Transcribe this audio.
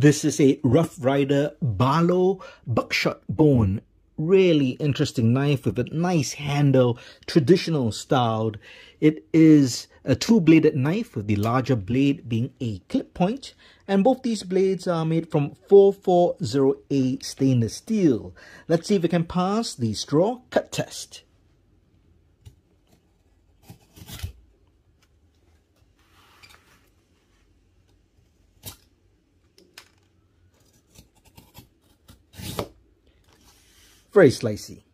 This is a Rough Ryder Barlow Buckshot bone. Really interesting knife with a nice handle, traditional styled. It is a two-bladed knife with the larger blade being a clip point, and both these blades are made from 440A stainless steel. Let's see if we can pass the straw cut test. Very slicey.